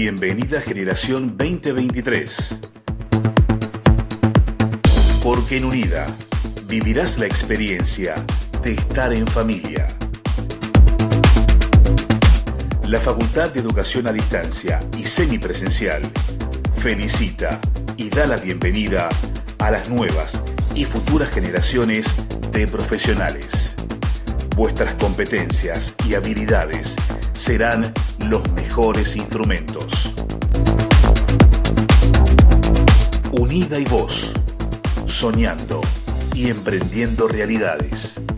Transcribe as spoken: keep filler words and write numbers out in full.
bienvenida Generación veinte veintitrés. Porque en UNIDA vivirás la experiencia de estar en familia. La Facultad de Educación a Distancia y Semipresencial felicita y da la bienvenida a las nuevas y futuras generaciones de profesionales. Vuestras competencias y habilidades serán los mejores instrumentos. UNIDA y vos, soñando y emprendiendo realidades.